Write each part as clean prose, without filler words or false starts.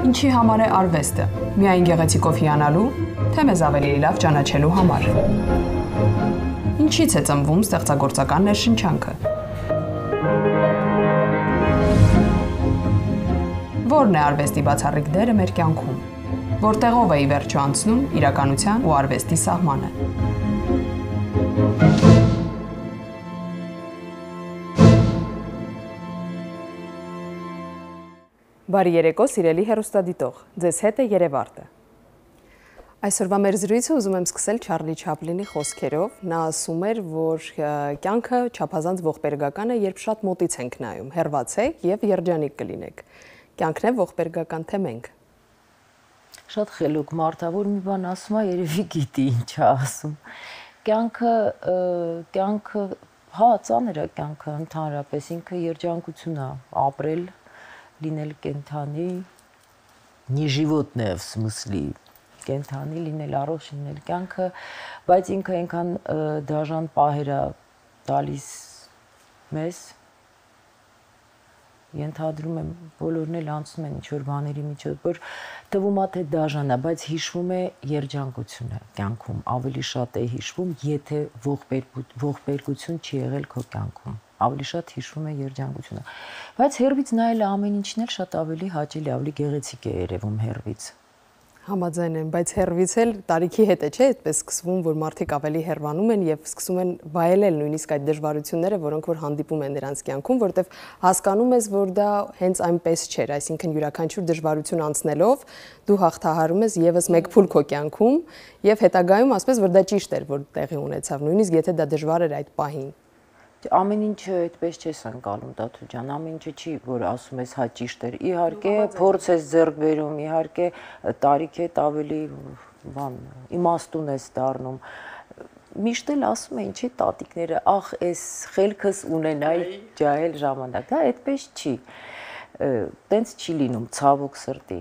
Ինչի համար է արվեստը։ Միայն գեղեցիկով հիանալու, թե մեզ ավելի լավ ճանաչելու համար։ Ինչից է ծնվում ստեղծագործական ներշնչանքը։ Որն է արվեստի բացառիկ դերը մեր կյանքում։ Որտեղով է ի վերջո անցնում իրականության ու արվեստի սահմանը։ Բարի երեկո, սիրելի հեռուստադիտող, ձեզ հետ է Երևարտը։ Այսօրվա մեր զրույցը ուզում եմ սկսել Չարլի Չապլինի խոսքերով։ Նա ասում էր, որ կյանքը չափազանց ողբերգական է, երբ շատ մոտից ենք նայում, հեռվացեք եւ երջանիկ կլինեք։ Կյանքն է ողբերգական, թե մենք։ Շատ խելոք մարդ է, որ մի բան ասում է, երևի գիտի ինչ է ասում։ Կյանքը, հա, ծանր է կյանքը ընդհանրապես, ինքը երջանկություն է ապրել, լինել կենթանի, не животное в смысле, կենթանի լինել, առողջ լինել կյանքը, բայց ինքը այնքան դաժան պահեր է տալիս մեզ, ենթադրում եմ բոլորն էլ անցնում են ինչ-որ բաների միջով, որ թվում է թե դաժան է, բայց հիշվում է երջանկությունը կյանքում, ավելի շատ է հիշվում, եթե ողբերգություն չի եղել քո կյանքում, ավելի շատ հիշվում է երջանկությունը, բայց հեռվից նայելը ամեն ինչն էլ շատ ավելի հաճելի, ավելի գեղեցիկ է երևում հեռվից։ Համաձայն եմ, բայց հեռվից էլ տարիքի հետ է, չէ՞, այդպես սկսվում, որ մարդիկ ավելի հեռվանում են եւ սկսում են վայելել նույնիսկ այդ դժվարությունները, որոնք որ հանդիպում են նրանց կյանքում, որտեվ հասկանում ես, որ դա հենց այնպես չէր, այսինքն յուրաքանչյուր դժվարություն անցնելով դու հաղթահարում ես եւս մեկ փուլ քո կյանքում եւ հետագայում ասես որ դա ճիշտ էր, որ տեղի ունեցավ, նույնիսկ եթե դա դժվար էր այդ պահին։ Ամեն ինչը այդպես չես անցալում Տաթու ջան, ամեն ինչը չի, որ ասում ես հա ճիշտ էր։ Իհարկե փորձ ես ձեռք բերում, իհարկե տարիք հետ ավելի բան իմաստուն ես դառնում։ Միշտ էլ ասում են, չէ, տատիկները, ախ, էս խելքս ունենայի ջահել ժամանակ։ Դա այդպես չի։ Տենց չի լինում, ցավոք սրտի։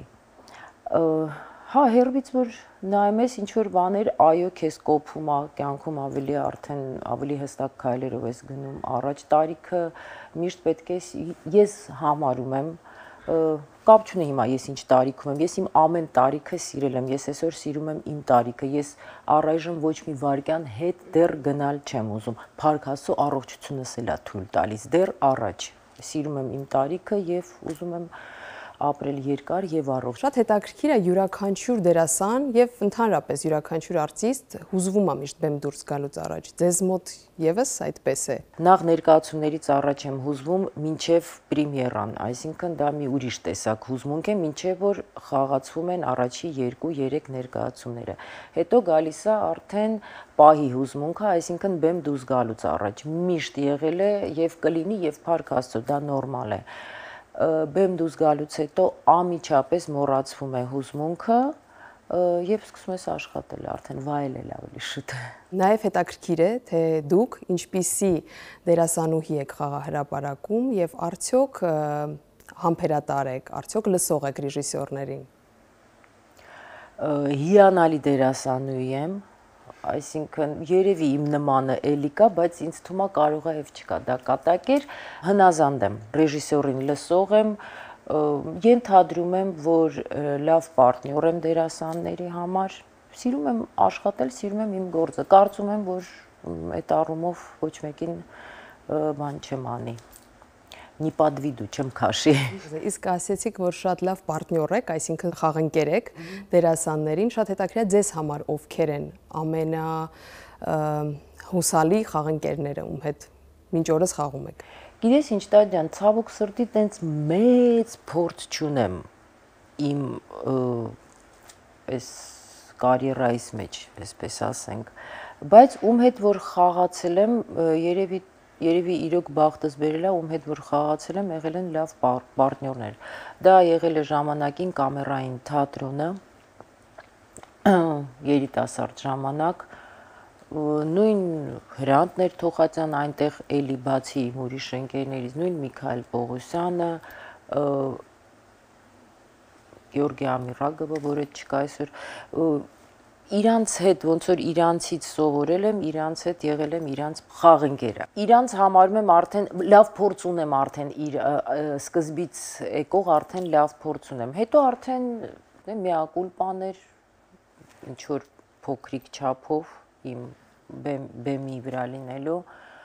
Հա, հերվից որ նայում ես ինչ-որ բաներ, այո, քեզ կոփում է կյանքում ավելի արդեն ավելի հստակ քայլերով ես գնում առաջ տարիքը միշտ պետք է ես համարում եմ կապ չունի հիմա ես ինչ տարիքում եմ, ես իմ ամեն տարիքը սիրել եմ, ես այսօր սիրում եմ իմ տարիքը, ես առայժմ ոչ մի վայրկյան հետ դեռ գնալ չեմ ուզում, փառք Աստծո առողջությունս էլ է թույլ տալիս, դեռ առաջ սիրում եմ իմ տարիքը եւ ուզում եմ ապրել երկար եւ առողջ։ Շատ հետաքրքիր է յուրաքանչյուր դերասան եւ ընդհանրապես յուրաքանչյուր արտիստ հուզվում է միշտ բեմ դուրս գալուց առաջ։ Ձեզ մոտ եւս այդպես է։ Նախ ներկայացումներից առաջ եմ հուզվում մինչեւ պրեմիերան, այսինքն դա մի ուրիշ տեսակ հուզմունք է, մինչեւ որ խաղացվում են առաջի 2-3 ներկայացումները։ Հետո գալիս է արդեն պահի հուզմունքը, այսինքն բեմ դուրս գալուց առաջ։ Միշտ եղել է եւ կլինի եւ փառք Աստծո, դա նորմալ է։ Բեմ դուրս գալուց հետո ամիջապես մոռացվում է հուզմունքը եւ սկսում ես աշխատել, արդեն վայելել ավելի շուտ։ Նաեւ հետաքրքիր է, թե դուք ինչպիսի դերասանուհի եք խաղահրապարակում եւ արդյոք համբերատար եք, արդյոք լսող եք ռեժիսորներին։ Հիանալի դերասանուհի եմ, այսինքն երևի իմ նմանը էլի կա, բայց ինձ թվում է կարող է եւ չկա, դա կատակ էր, հնազանդ եմ, ռեժիսորին լսող եմ, ենթադրում եմ, որ լավ պարտնյոր եմ դերասանների համար, սիրում եմ աշխատել, սիրում եմ իմ գործը, կարծում եմ, որ այդ առումով ոչ մեկին բան չեմ անի։ Не подведу, չեմ քաշի։ Իսկ ասեցիք, որ շատ լավ պարտնյոր եք, այսինքն խաղընկեր եք դերասաններին, շատ հետաքրքիր է ձեզ համար ովքեր են ամենա հուսալի խաղընկերները, ում հետ մինչ օրս խաղում եք։ Գիտես ինչ Տաթ ջան, ցավոք սրտի տենց մեծ փորձ չունեմ իմ այս կարիերայիս մեջ, այսպես ասենք, բայց ում հետ որ խաղացել եմ, երևի իրոք բախտս բերել է, ում հետ որ խաղացել եմ, եղել են լավ պարտնյորներ։ Դա եղել է ժամանակին կամերային թատրոնը, երիտասարդ ժամանակ, նույն Հրանտներ Թոխածյան, այնտեղ էլի բացի իմ ուրիշ ընկերներից, նույն Միքայել Պողոսյանը, Գեորգի Ամիրագովը, որը չկա այսօր, իրանց հետ ոնց որ իրանցից սովորել եմ, իրանց հետ եղել եմ իրանց խաղընկերը։ Իրանց համարում եմ արդեն լավ փորձ ունեմ, արդեն իր սկզբից եկող արդեն լավ փորձ ունեմ։ Հետո արդեն միակուլպաներ ինչ որ փոքրիկ չափով իմ բեմի վրա լինելու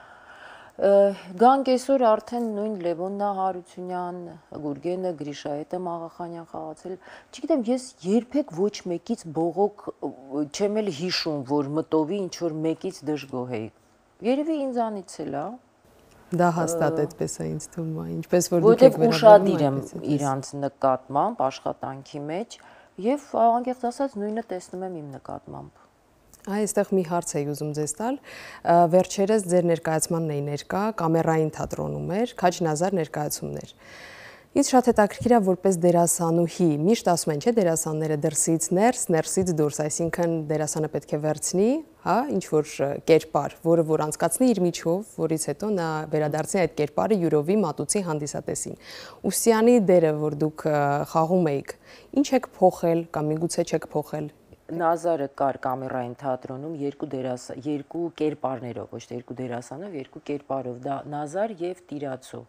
Գանք այսօր արդեն նույն Լևոննա Հարությունյան, Գուրգենը, Գրիշայետը Աղախանյան խաղացել։ Չգիտեմ, ես երբեք ոչ մեկից բողոք չեմ էլ հիշում, որ մտովի ինչ որ մեկից դժգոհ էի։ Երևի ինձանից էլ է։ Դա հաստատ այդպես է ինձ թվում, ինչպես որ դուք եք վերաբերվում ուշադիր եմ իրանց նկատմամբ աշխատանքի մեջ եւ անկեղծ ասած նույնը տեսնում եմ իմ նկատմամբ։ Այստեղ մի հարց էի ուզում ձեզ տալ, վերջերս ձեր ներկայացմանն էի ներկա, կամերային թատրոնում էր, քաչ նազար ներկայացումներ։ Ինձ շատ հետաքրքիր է որպես դերասանուհի, միշտ ասում են, չէ, դերասանները դրսից ներս, ներսից դուրս, այսինքն դերասանը պետք է վերցնի, հա, ինչ որ կերպար, որ անցկացնի իր միջով, որից հետո նա վերադարձնի այդ կերպարը յուրովի մատուցի հանդիսատեսին։ Ուսյանի դերը, որ դուք խաղում էիք, ինչ եք փոխել կամ միգուցե չեք փոխել։ Նազարը կար կամերային թատրոնում երկու կերպարներով, ոչ թե երկու դերասանով, երկու կերպարով, դա Նազար եւ Տիրացու։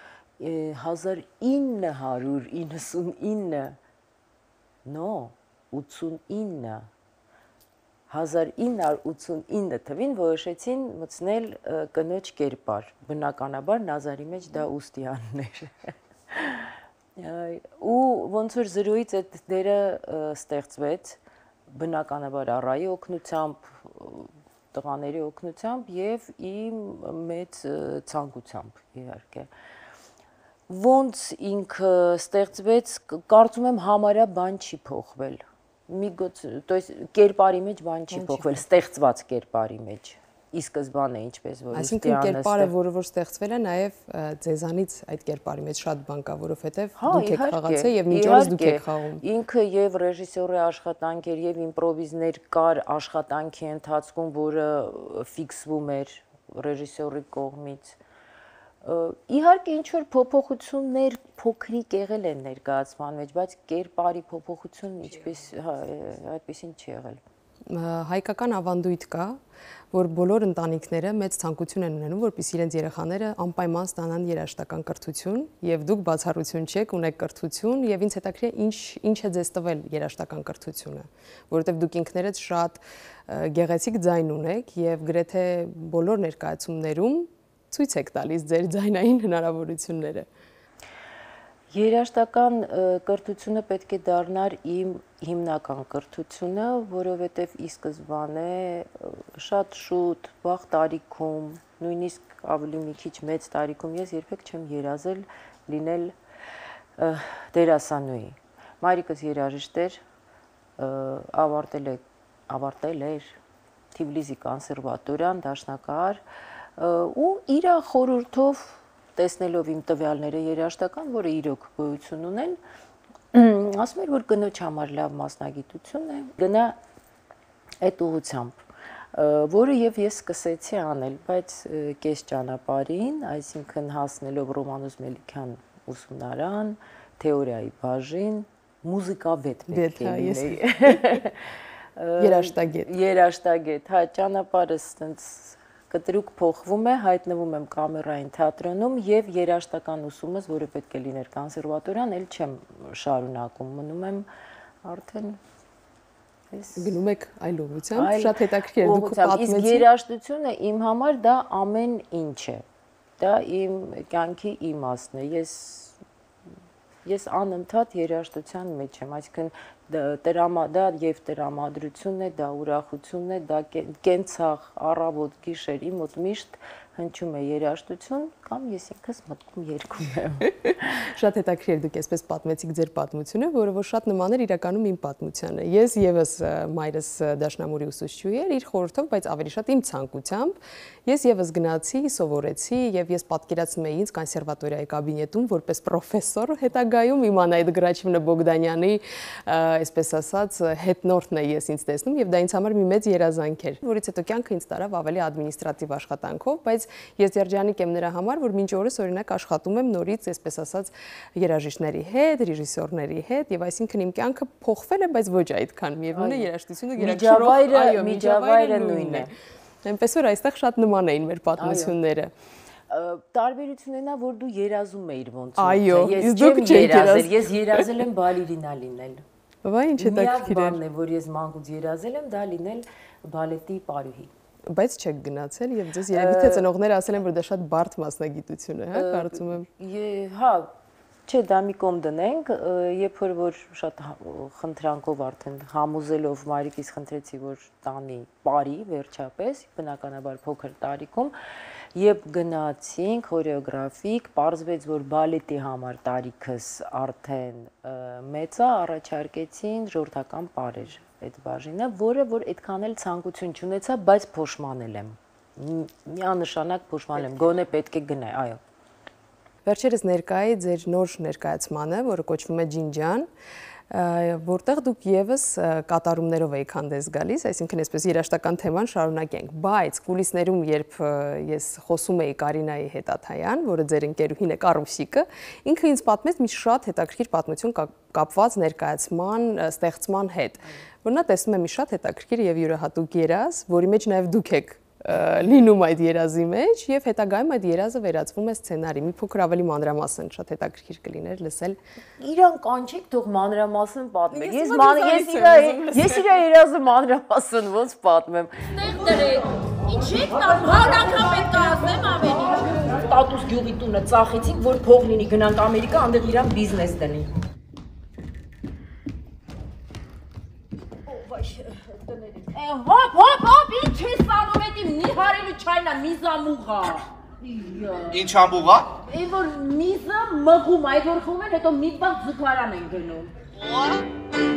1989 թվին որոշեցին մտցնել կնոջ կերպար, բնականաբար Նազարի մեջ դա Ուստիանն էր։ Ու ոնց որ զրոյից այդ դերը ստեղծվեց բնականաբար առայի օգնությամբ, տղաների օգնությամբ եւ իմ մեծ ցանկությամբ իհարկե։ Ոնց ինքը ստեղծվեց, կարծում եմ համարյա բան չի փոխվել։ То есть կերպարի մեջ բան չի փոխվել, ստեղծված կերպարի մեջ։ Ի սկզբանե ինչպես որ Այսինքն կերպարը, որ ստեղծվել է, նաև ձեզանից այդ կերպարի մեջ շատ բան կա, որովհետև դուք եք խաղացել եւ մինչ օրս դուք եք խաղում։ Ինքը եւ ռեժիսորի աշխատանք էր եւ իմպրովիզներ կար աշխատանքի ընթացքում, որը ֆիքսվում էր ռեժիսորի կողմից։ Իհարկե ինչ որ փոփոխություններ փոքրիկ եղել են ներկայացման մեջ, բայց կերպարի փոփոխություն ինչպես այդպեսին չի եղել։ Հայկական ավանդույթ կա, որ բոլոր ընտանիքները մեծ ցանկություն են ունենում, որպեսզի իրենց երեխաները անպայման ստանան երաժշտական կրթություն, եւ դուք բացառություն չեք, ունեք կրթություն, եւ ինձ հետաքրքիր է ինչ է ձեզ տվել երաժշտական կրթությունը, որովհետեւ դուք ինքներդ շատ գեղեցիկ ձայն ունեք եւ գրեթե բոլոր ներկայացումներում ցույց եք տալիս ձեր ձայնային հնարավորությունները։ Երաժշտական կրթությունը պետք է դառնար իմ հիմնական կրթությունը, որովհետև ի սկզբանե շատ շուտ, վաղ տարիքում, նույնիսկ ավելի մի քիչ մեծ տարիքում ես երբեք չեմ երազել լինել դերասանուհի։ Մայրիկս երաժիշտ էր, ավարտել էր Թիֆլիսի կոնսերվատորիան, դաշնակահար, ու իր խորհրդով տեսնելով իմ տվյալները երաժշտական, որը իրոք գոյություն ունեն, ասում էր, որ կնոջ համար լավ մասնագիտություն է, գնա այդ ուղղությամբ, որը եւ ես սկսեցի անել, բայց կես ճանապարհին, այսինքն հասնելով Ռոմանոս Մելիքյան ուսումնարան, թեորիայի բաժին, մուզիկավետ պետք է լինեի։ Երաժշտագետ, հա, ճանապարհս այդպես կտրուկ փոխվում է, հայտնվում եմ կամերային թատրոնում եւ երաժշտական ուսումս, որը պետք է լիներ կոնսերվատորիան, էլ չեմ շարունակում, մնում եմ արդեն գնում եք այլ ուղղությամբ, շատ հետաքրքիր է, դուք պատմեցիք։ Իսկ երաժշտությունը իմ համար դա ամեն ինչ է։ Դա իմ կյանքի իմաստն է։ Ես անընդհատ երաժշտության մեջ եմ, այսինքն դա եւ տրամադրությունն է, դա ուրախությունն է, դա կենցաղ, առավոտ, գիշեր, իմ մոտ միշտ հնչում է երաժշտություն կամ ես ինքս մտքում երգում եմ։ Շատ հետաքրքիր դուք այսպես պատմեցիք ձեր պատմությունը, որը որ շատ նման էր իրականում իմ պատմությանը։ Ես եւս մայրս դաշնամուրի ուսուցչուհի էր, իր խորհրդով, բայց ավելի շատ իմ ցանկությամբ։ Ես եւս գնացի, սովորեցի եւ ես պատկերացնում էի ինձ կոնսերվատորիայի կաբինետում որպես պրոֆեսոր, հետագայում իմ Անայդ Գրաչևնա Բոգդանյանի, այսպես ասած, հետնորդն է ես ինձ տեսնում եւ դա ինձ համար մի մեծ երազանք էր, որից հետո կյանքը ինձ տարավ ավելի ադմինիստրատիվ աշխատանքով, բայց ես երջանիկ եմ նրա համար, որ մինչ օրս օրինակ աշխատում եմ նորից, այսպես ասած, երաժիշտների հետ, ռեժիսորների հետ, եւ այսինքն իմ կյանքը փոխվել է, բայց ոչ այդքան։ Միևնույն է, երաժշտությունը գերակշռող, միջավայրը նույնն է։ Այնպես որ այստեղ շատ նման էին մեր պատմությունները։ Տարբերությունն է, որ դու երազում էիր ոնց որ։ Այո, ես չեմ երազել, ես երազել եմ բալերինա լինել։ Բա ինչ է տակիր։ Միակ բանն է, որ ես մանկուց երազել եմ, դա լինել բալետի պարուհի։ Բայց չեք գնացել եւ ձեզ երևի թե ծնողները ասել են, որ դա շատ բարդ մասնագիտություն է, հա, կարծում եմ։ Հա, չէ, դա մի կողմ դնենք, երբ որ շատ խնդրանքով արդեն համոզելով մայրիկիս խնդրեցի, որ տանի պարի վերջապես, բնականաբար փոքր տարիքում, երբ գնացինք խորեոգրաֆիկ, պարզվեց, որ բալետի համար տարիքս արդեն մեծ է, առաջարկեցին ժողովրդական պարեր այդ բաժինը, որը որ այդքան էլ ցանկություն չունեցա, բայց փոշմանել եմ։ Միանշանակ փոշմանել եմ, գոնե պետք է գնայ, այո։ Վերջերս ներկայի ձեր նոր ներկայացմանը, որը կոչվում է Ջինջան, որտեղ դուք եւս կատարումներով եք հանդես գալիս, այսինքն այսպես երաժշտական թեման շարունակենք, բայց կուլիսներում երբ ես խոսում էի Կարինայի Հետաթայան, որը ձեր ընկերուհին է Կարուսիկը, ինքը ինձ պատմեց մի շատ հետաքրքիր պատմություն կապված ներկայացման ստեղծման հետ, որ նա տեսնում է մի շատ հետաքրքիր եւ յուրահատուկ երազ, որի մեջ նաեւ դուք եք լինում այդ երազի մեջ եւ հետագայում այդ երազը վերածվում է սցենարի։ Մի փոքր ավելի մանրամասն շատ հետաքրքիր կլիներ լսել։ Իրան կանչեք, թող մանրամասն պատմեք։ Ես իր երազը մանրամասն ոնց պատմեմ։ Տեղ դրեք։ Ինչի՞ տան հանրակա պետք է ասեմ ամեն ինչ։ Տատուս գյուղի տունը ծախեցինք, որ փող լինի, գնանք Ամերիկա, այնտեղ իրան բիզնես տնի։ Հոп, ինչ ես անում էդ իմ նիհարելու չայնա, միզամուղա։ Ինչ ամբուղա։ Այն որ միզը մղում, այդ որ խում են, հետո մի բան ձգարան են գնում։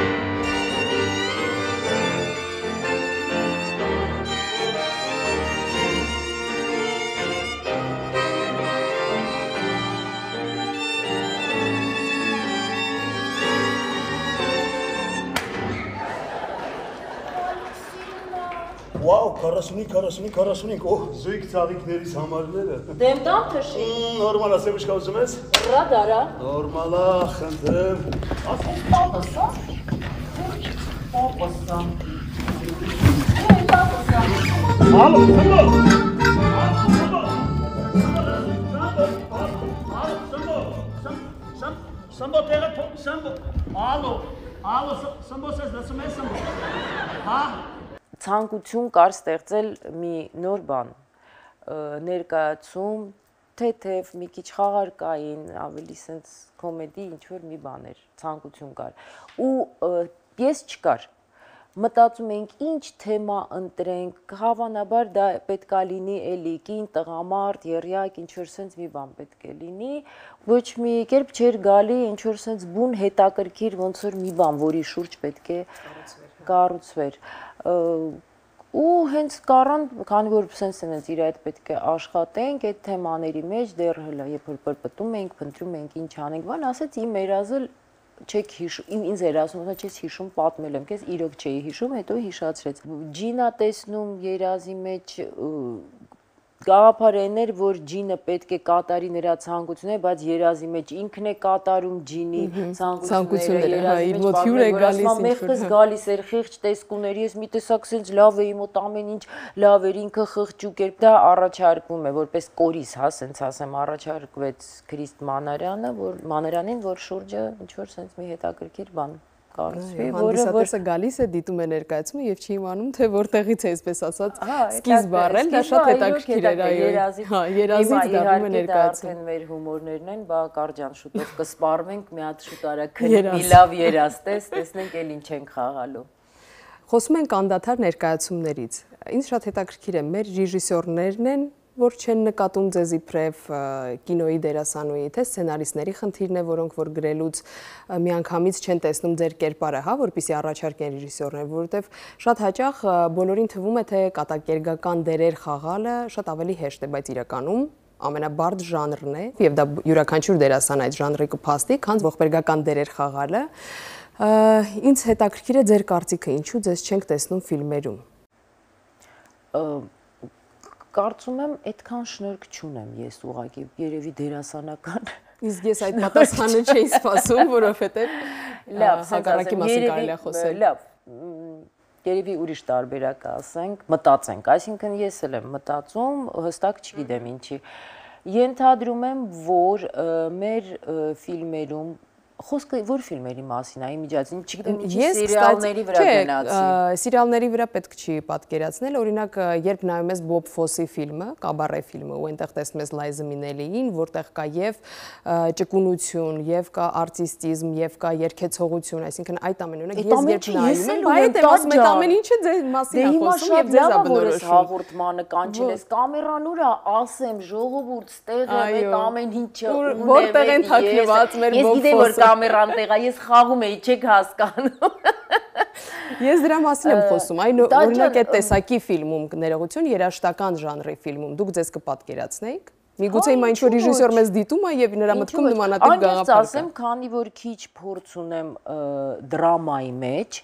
Վաու, 45, օհ, զույգ ծաղիկներից համարները։ Դեմ տամ թշի։ Նորմալ ասեմ, ինչ կազում ես։ Ռադարա։ Նորմալ է, խնդրեմ։ Ասես պապասա։ Պապասա։ Ալո, Սամբո տեղը թող, Սամբո։ Ալո, Սամբո սես լսում ես, Սամբո։ Հա։ Ցանկություն կար ստեղծել մի նոր բան, ներկայացում, թեթև, մի քիչ խաղարկային, ավելի սենց կոմեդի, ինչ-որ մի բան էր, ցանկություն կար։ Ու պիես չկար։ Մտածում էինք ինչ թեմա ընտրենք, հավանաբար դա պետքա լինի էլի կին, տղամարդ, եռյակ, ինչ-որ սենց մի բան պետք է լինի, ոչ մի կերպ չէր գալի, ինչ-որ սենց բուն հետաքրքիր ոնց որ մի բան, որի շուրջ պետք է կառուցվեր։ Ու հենց կառան, քանի որ սենց իր այդ պետք է աշխատենք այդ թեմաների մեջ, դեռ հələ երբ որ պրպտում էինք, փնտրում էինք ինչ անենք, բան ասեց իմ երազը չեք հիշում, ինձ էր ասում, որ չես հիշում, պատմել եմ, քեզ իրոք չէի հիշում, հետո հիշացրեց։ Ջինա տեսնում երազի մեջ գաղափարն էր, որ ջինը պետք է կատարի նրա ցանկությունները, բայց երազի մեջ ինքն է կատարում ջինի ցանկությունները, հա, իր մոտ հյուր է գալիս, մեղքս գալիս էր, խիղճ տեսքուներ, ես մի տեսակ սենց լավ էի, մոտ ամեն ինչ լավ էր, ինքը խղճուկ էր, դա առաջարկվում է, որպես կորիս, հա, սենց ասեմ, առաջարկվեց Քրիստ Մանարանին, որ շուրջը ինչ-որ սենց մի հետաքրքիր բան կառուցվի, հանդիսատեսը գալիս է, դիտում է ներկայացումը եւ չի իմանում, թե որտեղից է, այսպես ասած, սկիզբ առել, դա շատ հետաքրքիր էր, այո։ Հա, երազից դառնում է ներկայացում։ Արդեն մեր հումորներն են, բա Կարջան շուտով կսպառվենք, մի հատ շուտ արա քնի լավ երազ տեսնենք էլ ինչ ենք խաղալու։ Խոսում ենք անդադար ներկայացումներից։ Ինձ շատ հետաքրքիր է, մեր ռեժիսորներն են, որ չեն նկատում ձեզ իբրև կինոյի դերասանուհի, թե սցենարիստների խնդիրն է, որոնք որ գրելուց միանգամից չեն տեսնում ձեր կերպարը, հա, որպեսզի առաջարկեն ռեժիսորներ, որովհետև շատ հաճախ բոլորին թվում է, թե կատակերգական դերեր խաղալը շատ ավելի հեշտ է, բայց իրականում ամենաբարդ ժանրն է, եւ դա յուրաքանչյուր դերասան այդ ժանրի կփաստի, քան ողբերգական դերեր խաղալը։ Ինձ հետաքրքիր է ձեր կարծիքը, ինչու ձեզ չենք տեսնում ֆիլմերում։ կարծում եմ այդքան շնորհք չունեմ ես ուղղակի երևի դերասանական Իսկ ես այդ պատասխանը չէի սպասում, որովհետև լավ, հակառակի մասին կարելի է խոսել։ Լավ, երևի ուրիշ տարբերակ ասենք, մտածենք, այսինքն ես էլ եմ մտածում, հստակ չգիտեմ ինչի։ Ենթադրում եմ, որ մեր ֆիլմերում խոսքը որ ֆիլմերի մասին է, իմիջիացին, չգիտեմ, ինչի սերիալների վրա գնացի։ Սերիալների վրա պետք չի պատկերացնել, օրինակ, երբ նայում ես Բոբ Ֆոսի ֆիլմը, Կաբարե ֆիլմը, ու այնտեղ տեսնում ես Լայզա Մինելիին, որտեղ կա եւ ճկունություն, եւ կա արտիստիզմ, եւ կա երգեցողություն, այսինքն այդ ամենը, օրինակ, ես երբ նայում եմ, այդ եմ ասում, այդ ամեն ինչը ձեզ մասին է խոսում եւ ձեզ է բնորոշում։ Հաղորդմանը կանչելես կամերան ուրա, ասեմ, ժողովուրդ, ստեղ է, այդ ամեն ինչը որտեղ են թաքնված մեր Բոբ Ֆոսը կամերան տեղա, ես խաղում էի, չեք հասկանում։ Ես դրա մասին եմ խոսում, այն օրինակ այդ տեսակի ֆիլմում ներողություն, երաժշտական ժանրի ֆիլմում դուք ձեզ կպատկերացնեիք։ Միգուցե հիմա ինչ-որ ռեժիսոր մեզ դիտում է եւ նրա մտքում նմանատիպ գաղափար կա։ Ասեմ, քանի որ քիչ փորձ ունեմ դրամայի մեջ,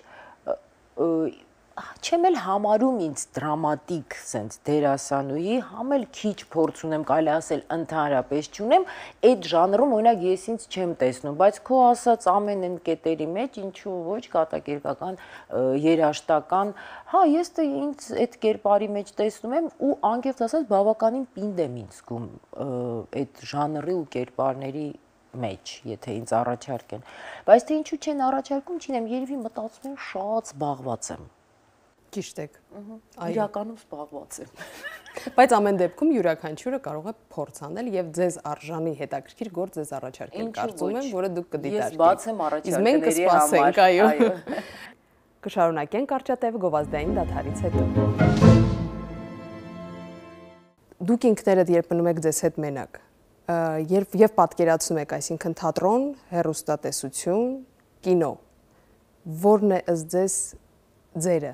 չեմ էլ համարում ինձ դրամատիկ սենց դերասանուհի, համ էլ քիչ փորձ ունեմ, կարելի ասել ընդհանրապես չունեմ, այդ ժանրում օրինակ ես ինձ չեմ տեսնում, բայց քո ասած ամեն այն կետերի մեջ ինչու ոչ կատակերգական, երաժշտական, հա, ես դե ինձ այդ կերպարի մեջ տեսնում եմ ու անկեղծ ասած բավականին պինդ եմ ինձ զգում այդ ժանրի ու կերպարների մեջ, եթե ինձ առաջարկեն, բայց թե ինչու չեն առաջարկում, չինեմ, երևի մտածում եմ շատ զբաղված եմ։ Ճիշտ եք։ Իրականում զբաղված եմ։ Բայց ամեն դեպքում յուրաքանչյուրը կարող է փորձ անել եւ ձեզ արժանի հետաքրքիր գործ ձեզ առաջարկել, կարծում եմ, որը դուք կդիտարկեք։ Ես բաց եմ առաջարկների մենք կսպասենք, այո։ այո։ Կշարունակենք Կարճատև գովազդային դադարից հետո։ Դուք ինքներդ երբ մնում եք ձեզ հետ մենակ, եւ պատկերացնում եք, այսինքն թատրոն, հեռուստատեսություն, կինո, որն է ըստ ձեզ ձերը։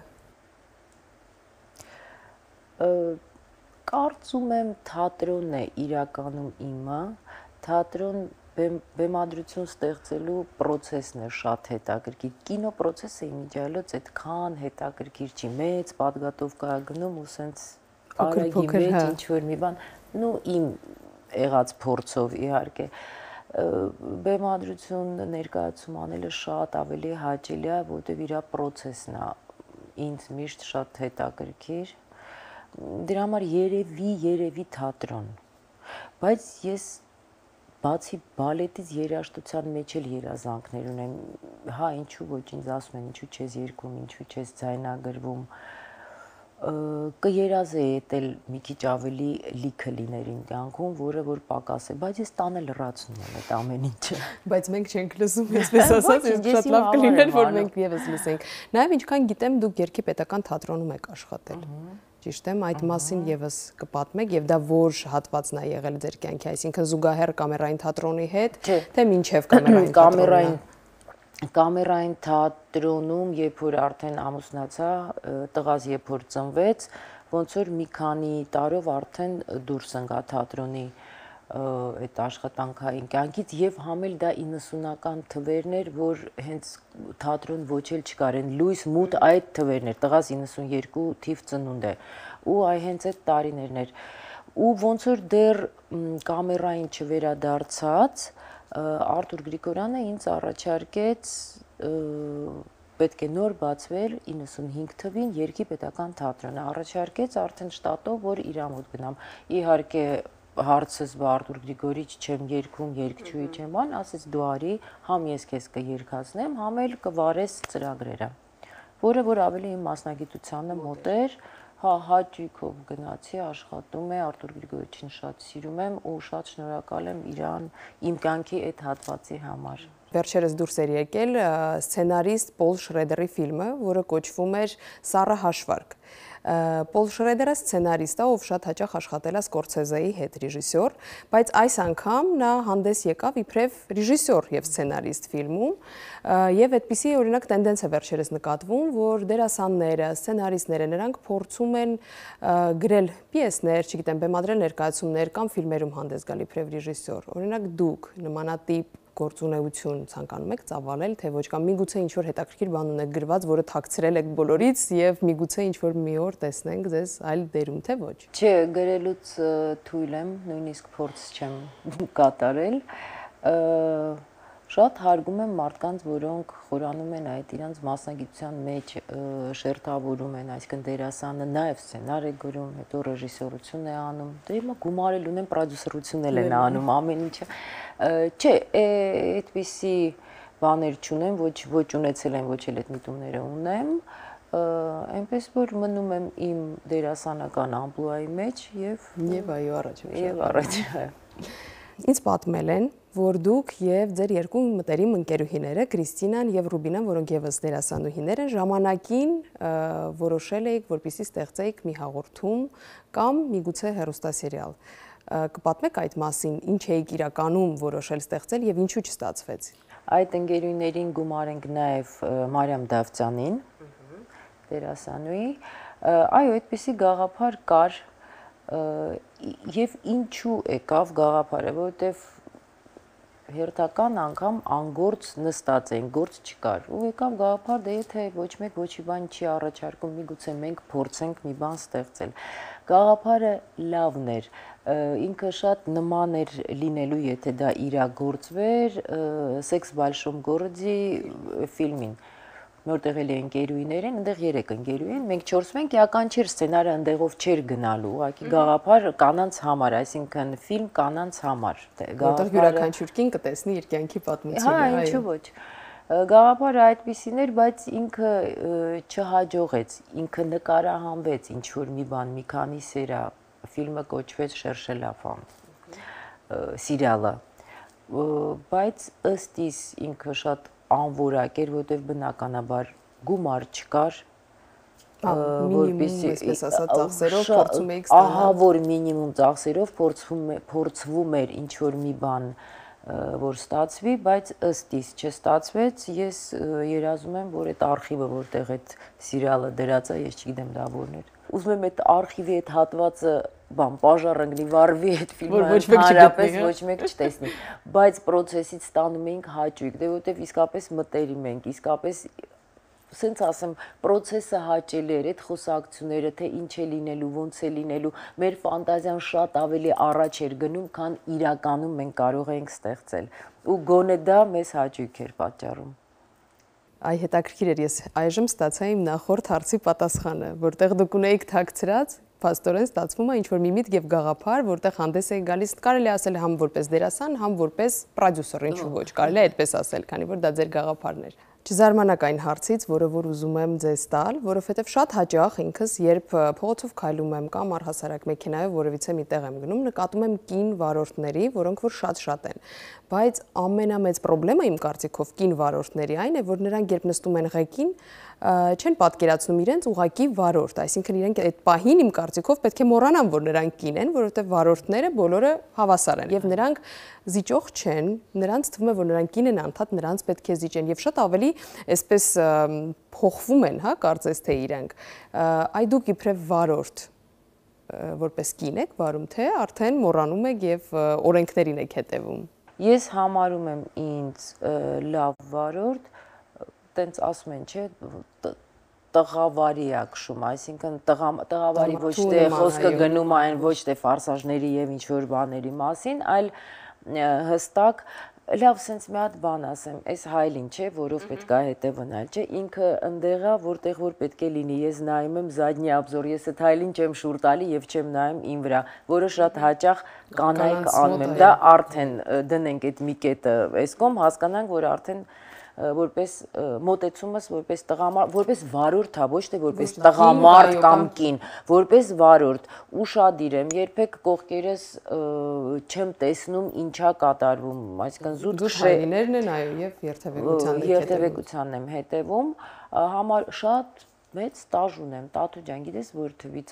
Կարծում եմ թատրոնն է իրականում իմը, թատրոն բեմադրություն ստեղծելու պրոցեսն է շատ հետաքրքիր, կինո պրոցեսը իմիջիալոց այդքան հետաքրքիր չի, մեծ պատգատովկա գնում ու սենց արագի մեջ ինչ-որ մի բան, նու իմ եղած փորձով իհարկե, բեմադրություն ներկայացում անելը շատ ավելի հաճելի է, որտեղ իր պրոցեսն է ինձ միշտ շատ հետաքրքիր, դրա համար երևի թատրոն, բայց ես բացի բալետից երաժշտության մեջ էլ երազանքներ ունեմ, հա, ինչու ոչ ինձ ասում են, ինչու չես երգում, ինչու չես ձայնագրվում, կերազեի էլ մի քիչ ավելի լիքը լիներ իմ կյանքում, որը որ պակաս է, բայց ես տանը լրացնում եմ այդ ամեն ինչը։ Բայց մենք չենք լսում, այսպես ասած, իսկ շատ լավ կլիներ, որ մենք եւս լսենք։ Նաեւ ինչքան գիտեմ, դուք Երգի պետական թատրոնում եք աշխատել։ Ճիշտ եմ, այդ մասին եւս կպատմեք եւ դա որ հատվածն է եղել ձեր կյանքի, այսինքն զուգահեռ կամերային թատրոնի հետ, թե մինչեւ կամերային թատրոնը։ Կամերային թատրոնում, երբ որ արդեն ամուսնացա, տղաս երբ որ ծնվեց, ոնց որ մի քանի տարով արդեն դուրս ընկա թատրոնի այդ աշխատանքային կյանքից եւ համ էլ դա 90-ական թվերն էր, որ հենց թատրոն ոչ էլ չկար, են լույս մութ այդ թվերն էր, տղաս 92 թիվ ծնունդ է ու այ հենց այդ տարիներն էր ու ոնց որ դեռ կամերային չվերադարձած Արտուր Գրիգորյանը ինձ առաջարկեց պետք է նոր բացվել 95 թվին Երգի պետական թատրոնը առաջարկեց արդեն շտատով որ իր մոտ գնամ իհարկե հարցս Արտուր Գրիգորիչ չեմ երգում երգչուհի չեմ ան ասեց դու արի համ ես քեզ կերգացնեմ համ էլ կվարես ծրագրերը որը որ ավելի իմ մասնագիտությանը մոտ էր Հա, հաճույքով գնացի, աշխատում է, Արտուր Գրիգորիչին շատ սիրում եմ ու շատ շնորհակալ եմ իրան իմ կյանքի այդ հատվածի համար։ Վերջերս դուրս էր եկել սցենարիստ Պոլ Շրեդերի ֆիլմը, որը կոչվում էր Սառը հաշվարկ։ Պոլ Շրեդերը սցենարիստ է, ով շատ հաճախ աշխատել է Սկորսեզեի հետ ռեժիսոր, բայց այս անգամ նա հանդես եկավ իբրև ռեժիսոր եւ սցենարիստ ֆիլմում, եւ այդպիսի օրինակ տենդենս է վերջերս նկատվում, որ դերասանները, սցենարիստները նրանք փորձում են գրել պիեսներ, չգիտեմ, բեմադրել ներկայացումներ կամ ֆիլմերում հանդես գալ իբրև ռեժիսոր։ Օրինակ դուք նմանատիպ գործունեություն ցանկանում եք ծավալել, թե ոչ կամ միգուցե ինչ որ հետաքրքիր բան ունեք գրված, որը թաքցրել եք բոլորից եւ միգուցե ինչ որ մի օր տեսնենք ձեզ այլ դերում, թե ոչ։ Չէ, գրելուց թույլ եմ, նույնիսկ փորձ չեմ կատարել։ Շատ հարգում եմ մարդկանց, որոնք խորանում են այդ իրանց մասնագիտության մեջ շերտավորում են, այսինքն դերասանը նաև սցենար է գրում, հետո ռեժիսորություն է անում, դե հիմա գումարել ունեն, պրոդյուսերություն են անում, ամեն ինչը։ Չէ, այդպիսի բաներ չունեմ, ոչ ունեցել եմ, ոչ էլ այդ միտումները ունեմ, այնպես որ մնում եմ իմ դերասանական ամպլուայի մեջ եւ այո, առաջ։ Եվ առաջ։ Ինձ պատմել են, որ դուք եւ ձեր երկու մտերիմ ընկերուհիները Կրիստինան եւ Ռուբինան, որոնք եւս դերասանուհիներ են, ժամանակին որոշել էիք, որպեսզի ստեղծեիք մի հաղորդում կամ միգուցե հեռուստասերիալ։ Կպատմեք այդ մասին, ինչ էիք իրականում որոշել ստեղծել եւ ինչու չստացվեց։ Այդ ընկերուհիներին գումարենք նաեւ Մարիամ Դավթյանին, դերասանուհի։ Այո, այդպիսի գաղափար կար եւ ինչու եկավ գաղափարը, որովհետեւ հերթական անգամ անգործ նստած են, գործ չկար։ Ու եկավ գաղափար, դե եթե ոչ մեկ ոչի բան չի առաջարկում, միգուցե մենք փորձենք մի բան ստեղծել։ Գաղափարը լավն էր, ինքը շատ նման էր լինելու, եթե դա իրագործվեր Սեքս в большом городе ֆիլմին։ Որտեղ էլ ընկերուհիներ են, այնտեղ 3 ընկերուհի են, մենք 4 ենք, էական չէր սցենարը այնտեղով չէր գնալու, ուղղակի գաղափար կանանց համար, այսինքն ֆիլմ կանանց համար։ Որտեղ յուրաքանչյուր կին կտեսնի իր կյանքի պատմությունը, այո։ Հա, ինչու ոչ։ Գաղափարը այդպիսին էր, բայց ինքը չհաջողեց, ինքը նկարահանվեց ինչ որ մի բան, մի քանի սերա, ֆիլմը կոչվեց Cherchez la femme, սիրիալը, բայց ըստ իս ինքը շատ անորակ էր, որտեղ բնականաբար գումար չկար, որպեսզի այսպես ասած ծախսերով փորձում էիք ստանալ։ Ահա որ մինիմում ծախսերով փորձվում էր ինչ որ մի բան, որ ստացվի, բայց ըստ իս չստացվեց, ես երազում եմ, որ այդ արխիվը, որտեղ այդ սիրիալը դրած է, ես չգիտեմ դա որն էր։ Ուզում եմ այդ արխիվի այդ հատվածը պաժար ընկնի, վառվի այդ ֆիլմը, հարաբես ոչ մեկ չտեսնի, բայց process-ից ստանում էինք հաճույք, դե որտեվ իսկապես մտերիմ ենք, իսկապես սենց ասեմ, process-ը հաճելի էր, այդ խոսակցությունները, թե ինչ է լինելու, ոնց է լինելու, մեր ֆանտազիան շատ ավելի առաջ էր գնում, քան իրականում մենք կարող էինք ստեղծել, ու գոնե դա մեզ հաճույք էր պատճառում։ Այ հետաքրքիր էր, ես այժմ ստացա իմ նախորդ հարցի պատասխանը, որտեղ դուք ունեիք թաքցրած, փաստորեն ստացվում է ինչ որ մի միտք եւ գաղափար, որտեղ հանդես եք գալիս, կարելի ասել համ որպես դերասան, համ որպես պրոդյուսեր, ինչու ոչ, կարելի է այդպես ասել, քանի որ դա ձեր գաղափարն էր։ Չզարմանաք այն հարցից, որը որ ուզում եմ ձեզ տալ, որովհետև շատ հաճախ ինքս, երբ փողոցով քայլում եմ կամ առհասարակ մեքենայով որևիցե մի տեղ եմ գնում, նկատում եմ կին վարորդների, որոնք որ շատ են։ Բայց ամենամեծ խնդրեմը իմ կարծիքով կին վարորդների այն է, որ նրանք երբ նստում են ղեկին, չեն պատկերացնում իրենց ուղակի վարորդ, այսինքն իրենք այդ պահին իմ կարծիքով պետք է մոռանան, որ նրանք կին են, որովհետև վարորդները բոլորը հավասար են եւ նրանք զիջող չեն, նրանց թվում է, որ նրանք կին են, անդադ նրանց պետք է զիջեն եւ շատ ավելի այսպես փոխվում են, հա, կարծես թե իրենք։ Այ դուք իբրև վարորդ որպես կին եք վարում, թե արդեն մոռանում եք եւ օրենքներին եք հետեւում։ Ես համարում եմ ինձ լավ վարորդ, տենց ասում են, չէ, տղավարի է քշում, այսինքն տղավարի ոչ թե խոսքը գնում է այն ոչ թե ֆարսաժների եւ ինչ որ բաների մասին, այլ հստակ լավ սենց մի հատ բան ասեմ, այս հայլին չէ, որով պետք է հետևնալ, չէ, ինքը ընդեղ է, որտեղ որ պետք է լինի, ես նայում եմ զադնի обзор, ես այդ հայլին չեմ շուր տալի եւ չեմ նայում ին վրա, որը շատ հաճախ կանայք անում են, դա արդեն դնենք այդ մի կետը, այս կողմ հասկանանք, որ արդեն որպես մոտեցումս որպես տղամարդ, որպես վարորդ, հա, ոչ թե որպես տղամարդ կամ կին, որպես վարորդ, ուշադիր եմ, երբեք կողքերս չեմ տեսնում ինչա կատարվում, այսինքն զուտ քշելիներն են, այո, եւ երթևեկությանն եմ հետևում, համար շատ մեծ ստաժ ունեմ, Տաթու ջան, գիտես որ թվից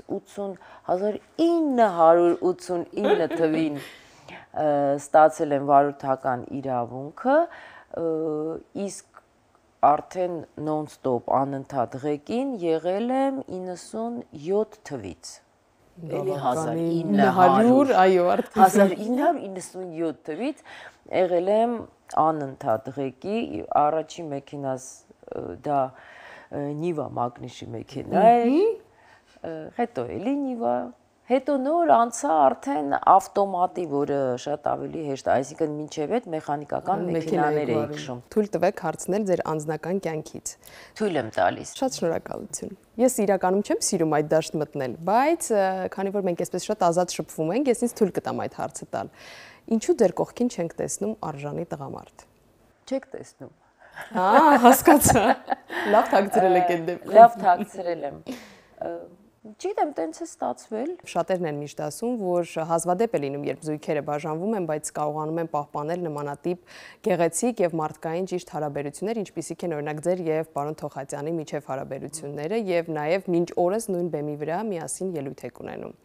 1989 թվին ստացել եմ վարորդական իրավունքը, իսկ արդեն non-stop անընդհատ ղեկին եղել եմ 97 թվից, էլի 1900, այո, արդեն 1997 թվից եղել եմ անընդհատ ղեկի, առաջի մեքենաս դա Niva մագնիշի մեքենա էր, հետո էլի Niva, հետո նոր անցա արդեն ավտոմատի, որը շատ ավելի հեշտ, այսինքն մինչև այդ մեխանիկական մեքենաներ էի քշում։ Թույլ տվեք հարցնել ձեր անձնական կյանքից։ Թույլ եմ տալիս։ Շատ շնորհակալություն։ Ես իրականում չեմ սիրում այդ դաշտ մտնել, բայց քանի որ մենք այսպես շատ ազատ շփվում ենք, ես ինձ թույլ կտամ այդ հարցը տալ։ Ինչու ձեր կողքին չենք տեսնում արժանի տղամարդ։ Չեք տեսնում։ Հասկացա։ Լավ թաքցրել եք այդ դեպքում։ Լավ թաքցրել եմ։ Չգիտեմ, տենց է ստացվել։ Շատերն են միշտ ասում, որ հազվադեպ է լինում, երբ զույգերը բաժանվում են, բայց կարողանում են պահպանել նմանատիպ գեղեցիկ եւ մարդկային ճիշտ հարաբերություններ, ինչպիսիք են օրինակ ձեր եւ պարոն Թոխատյանի միջև հարաբերությունները եւ նաեւ մինչ օրս նույն բեմի վրա միասին ելույթ եք ունենում։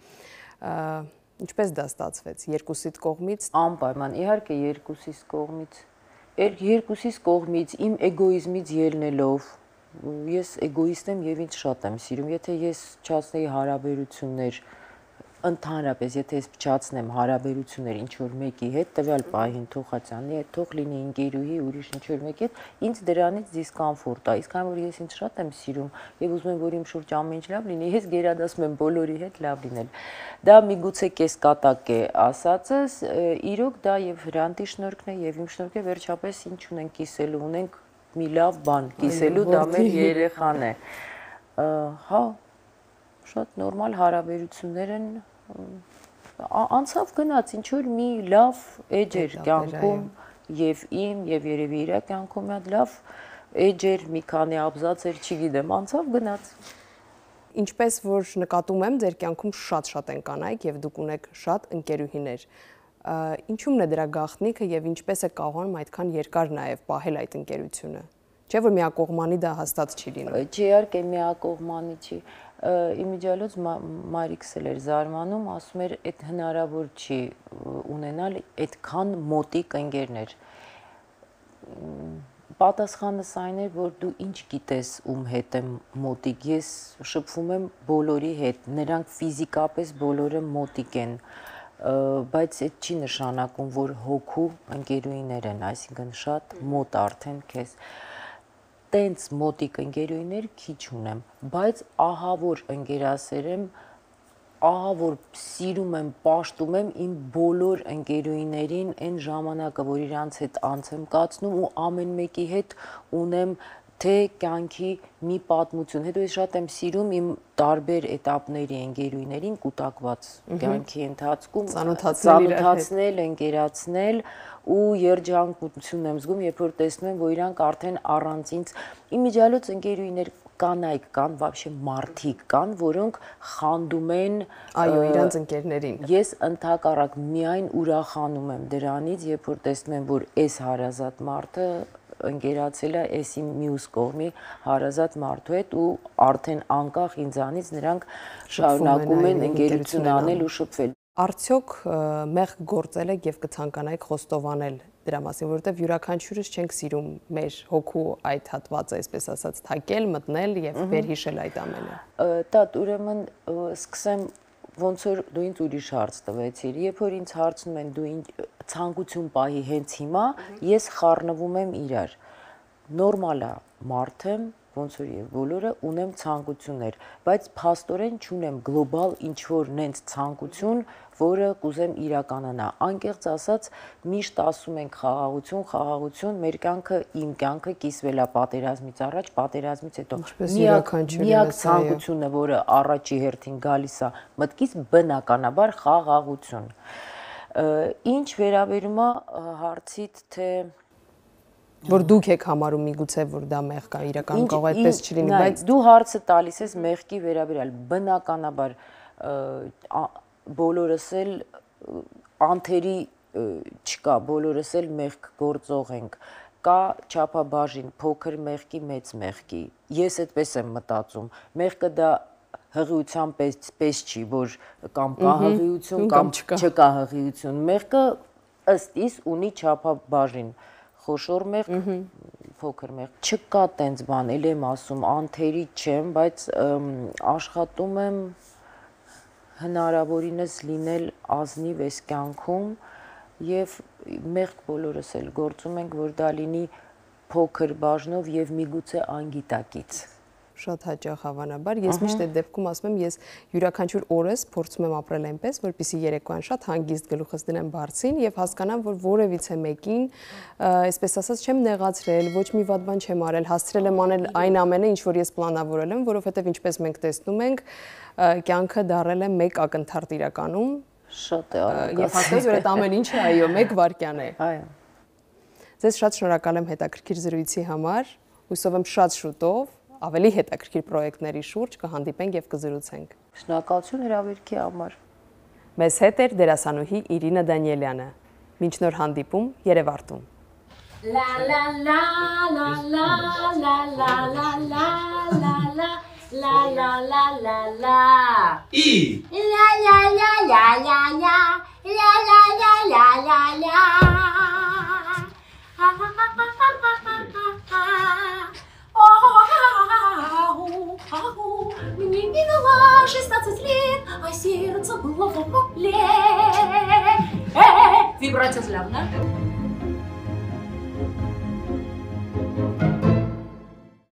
Ինչպես դա ստացվեց, երկուսիդ կողմից։ Անպայման, իհարկե երկուսիս կողմից։ Երկուսիս կողմից իմ էգոիզմից ելնելով ես էգոիստ եմ եւ ինձ շատ եմ սիրում, եթե ես չացնեի հարաբերություններ ընդհանրապես, եթե ես փչացնեմ հարաբերություններ ինչ որ մեկի հետ, տվյալ պահին Թոխատյանի հետ, թող լինի ընկերուհի, ուրիշ ինչ որ մեկի հետ, ինձ դրանից դիսկոմֆորտ է, իսկ այն որ ես ինձ շատ եմ սիրում եւ ուզում եմ որ իմ շուրջ ամեն ինչ լավ լինի, ես գերադասում եմ բոլորի հետ լավ լինել։ Դա միգուցե կեսկատակ է ասածս, իրոք դա եւ Հրանտի շնորհքն է եւ իմ շնորհքը վերջապես ինչ ունենք կիսելու, ունենք մի լավ բան կիսելու, դա մեր երեխան է։ Հա, շատ նորմալ հարաբերություններ են, անցավ գնաց, ինչ որ մի լավ էջ էր կյանքում եւ իմ եւ երևի իր կյանքում մի հատ լավ էջ էր, մի քանի աբզաց էր, չգիտեմ, անցավ գնաց։ Ինչպես որ նկատում եմ, ձեր կյանքում շատ են կանայք եւ դուք ունեք շատ ընկերուհիներ։ Ինչու՞մն է դրա գաղտնիքը եւ ինչպես է կարողանում այդքան երկար նաեւ պահել այդ ընկերությունը։ Չէ՞ որ միակողմանի դա հաստատ չի լինում։ Չի, իհարկե միակողմանի չի։ Իմիջիալոց Մարիքս էլ էր զարմանում, ասում էր, այդ հնարավոր չի ունենալ այդքան մոտիկ ընկերներ։ Պատասխանս այն էր, որ դու ինչ գիտես ում հետ եմ մոտիկ, ես շփվում եմ բոլորի հետ, նրանք ֆիզիկապես բոլորը մոտիկ են, բայց այդ չի նշանակում, որ հոգու ընկերուհիներ են, այսինքն շատ մոտ արդեն քեզ։ Տենց մոտիկ ընկերուհիներ քիչ ունեմ, բայց ահա որ ընկերասեր եմ, ահա որ սիրում եմ, պաշտում եմ իմ բոլոր ընկերուհիներին այն ժամանակը, որ իրանց հետ անց եմ կացնում ու ամեն մեկի հետ ունեմ թե կյանքի մի պատմություն։ Հետո ես շատ եմ սիրում իմ տարբեր էտապների ընկերուհիներին կուտակված կյանքի ընթացքում ծանոթացնել, ընկերացնել ու երջանկություն եմ զգում, երբ որ տեսնում եմ, որ իրանք արդեն առանց ինձ իմիջիալոց ընկերուհիներ կանայք կան, вообще մարդիկ կան, որոնք խանդում են այո, իրանց ընկերներին։ Ես ընդհակառակ միայն ուրախանում եմ դրանից, երբ որ տեսնում եմ, որ այս հարազատ մարդը ընկերացել է այս իմ մյուս կողմի հարազատ մարդու հետ ու արդեն անկախ ինձանից նրանք շարունակում են ընկերություն անել ու շփվել։ Արդյոք մեղք գործել եք եւ կցանկանայիք խոստովանել դրա մասին, որովհետեւ յուրաքանչյուրս չենք սիրում մեր հոգու այդ հատվածը, այսպես ասած, թակել, մտնել եւ վերհիշել այդ ամենը։ Տատ, ուրեմն սկսեմ ոնց որ դու ինձ ուրիշ հարց տվեցիր, երբ որ ինձ հարցնում են դու ցանկություն պահի հենց հիմա, ես խառնվում եմ իրար։ Նորմալ է, մարդ եմ, ոնց որ եւ բոլորը ունեմ ցանկություններ, բայց փաստորեն չունեմ գլոբալ ինչ որ նենց ցանկություն, որը կուզեմ իրականանա։ Անկեղծ ասած, միշտ ասում ենք խաղաղություն, խաղաղություն, մեր կյանքը, իմ կյանքը կիսվել է պատերազմից առաջ, պատերազմից հետո։ Միակ ցանկությունը, որը առաջի հերթին գալիս է մտքից, բնականաբար խաղաղություն։ Ինչ վերաբերում է հարցիդ, թե որ դուք եք համարում միգուցե որ դա մեղք է, իրականում կարող է այդպես չլինի, բայց դու հարցը տալիս ես մեղքի վերաբերյալ, բնականաբար բոլորս էլ անթերի չկա, բոլորս էլ մեղք գործող ենք, կա չափաբաժին, փոքր մեղքի, մեծ մեղքի, ես այդպես եմ մտածում, մեղքը դա հղիության պես չի, որ կամ կա հղիություն, կամ չկա հղիություն, մեղքը ըստ իս ունի չափաբաժին, խոշոր մեղք, փոքր մեղք, չկա տենց բան, էլ եմ ասում, անթերի չեմ, բայց աշխատում եմ հնարավորինս լինել ազնիվ այս կյանքում, եւ մեղք բոլորս էլ գործում ենք, որ դա լինի փոքր բաժնով եւ միգուցե անգիտակից։ Շատ հաճախ հավանաբար ես միշտ այդ դեպքում ասում եմ ես յուրաքանչյուր օրս փորձում եմ ապրել այնպես որպեսզի երեկոյան շատ հանգիստ գլուխս դնեմ բարձին եւ հասկանամ որ որևիցե մեկին այսպես ասած չեմ նեղացրել ոչ մի վատ բան չեմ արել հասցրել եմ անել այն ամենը ինչ որ ես պլանավորել եմ որովհետեւ ինչպես մենք տեսնում ենք կյանքը դարել է մեկ ակնթարթ իրականում շատ է արագ եւ հաստատ որ այդ ամեն ինչը այո մեկ վայրկյան է այո ձեզ շատ շնորհակալ եմ հետաքրքիր զրույցի համար հուսով եմ շատ շուտով ավելի հետաքրքիր պրոյեկտների շուրջ կհանդիպենք եւ կզրուցենք։ Շնորհակալություն հրավերքի համար։ Մեզ հետ էր դերասանուհի Իրինա Դանիելյանը։ Մինչ նոր հանդիպում Երևանտում։ La la la la la la la la la la la la la la la la I la la la la la la la la la la la la Мне было 16 лет, а сердце было в вопле. Вибрация славно.